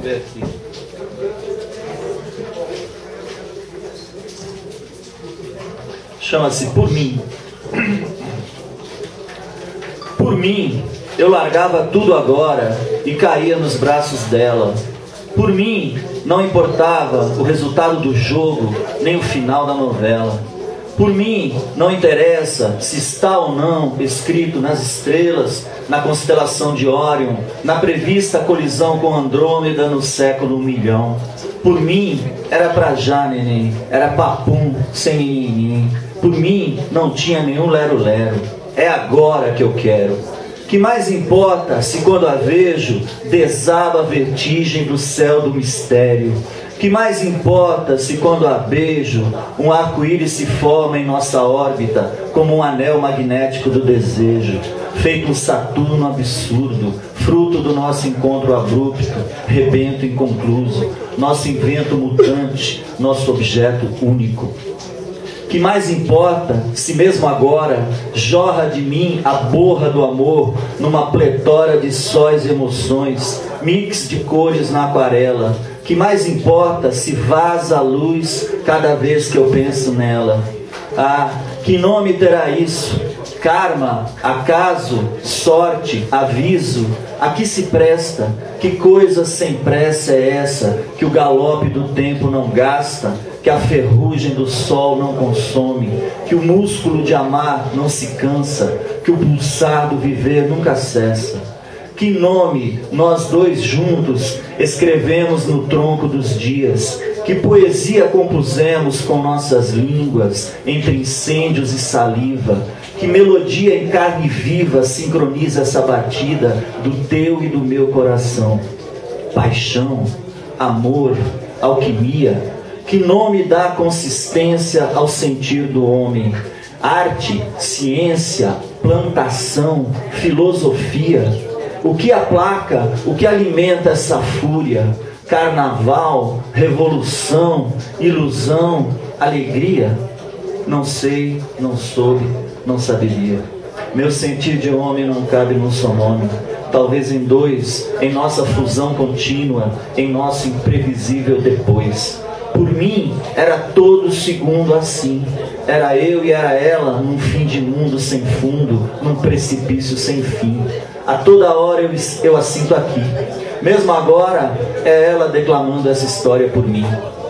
ver aqui. Chama-se Por Mim. Por mim, eu largava tudo agora e caía nos braços dela. Por mim, não importava o resultado do jogo, nem o final da novela. Por mim, não interessa se está ou não escrito nas estrelas, na constelação de Órion, na prevista colisão com Andrômeda no século 1.000.000. Por mim, era pra já, neném, era papum, sem ninguém. Por mim, não tinha nenhum lero-lero. É agora que eu quero. Que mais importa se quando a vejo, desaba a vertigem do céu do mistério? Que mais importa se quando a beijo, um arco-íris se forma em nossa órbita, como um anel magnético do desejo, feito um Saturno absurdo, fruto do nosso encontro abrupto, rebento inconcluso, nosso invento mutante, nosso objeto único? Que mais importa se mesmo agora jorra de mim a borra do amor numa pletora de sóis e emoções, mix de cores na aquarela? Que mais importa se vaza a luz cada vez que eu penso nela? Ah, que nome terá isso? Karma, acaso, sorte, aviso? A que se presta? Que coisa sem pressa é essa que o galope do tempo não gasta? Que a ferrugem do sol não consome, que o músculo de amar não se cansa, que o pulsar do viver nunca cessa? Que nome nós dois juntos escrevemos no tronco dos dias? Que poesia compusemos com nossas línguas, entre incêndios e saliva? Que melodia em carne viva sincroniza essa batida do teu e do meu coração? Paixão, amor, alquimia? Que nome dá consistência ao sentir do homem? Arte, ciência, plantação, filosofia? O que aplaca, o que alimenta essa fúria? Carnaval, revolução, ilusão, alegria? Não sei, não soube, não saberia. Meu sentir de homem não cabe num só nome. Talvez em dois, em nossa fusão contínua, em nosso imprevisível depois. Por mim, era todo segundo assim. Era eu e era ela num fim de mundo sem fundo, num precipício sem fim. A toda hora eu a sinto aqui. Mesmo agora, é ela declamando essa história por mim.